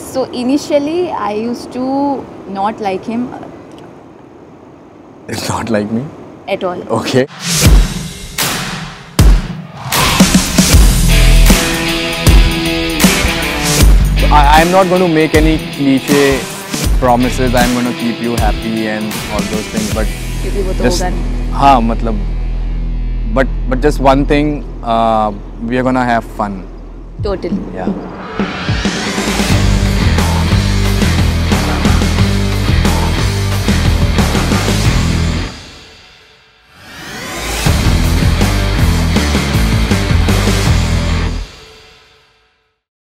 So initially I used to not like him It's not like me. at all. Okay. I'm not going to make any cliche promises. I'm going to keep you happy and all those things. But क्योंकि वो तो just, होगा नहीं. हाँ मतलब, but just one thing, we are gonna have fun. Totally. Yeah.